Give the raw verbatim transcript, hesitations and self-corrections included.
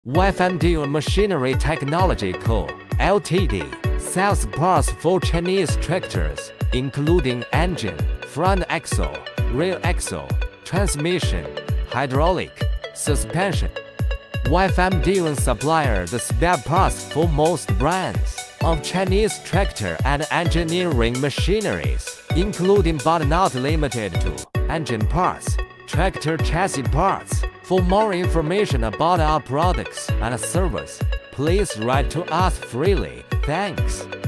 Weifang Diyuan Machinery Technology Co., Limited, sells parts for Chinese tractors, including engine, front axle, rear axle, transmission, hydraulic, suspension. Weifang Diyuan supplier the spare parts for most brands of Chinese tractor and engineering machineries, including but not limited to engine parts, tractor chassis parts. For more information about our products and service, please write to us freely. Thanks.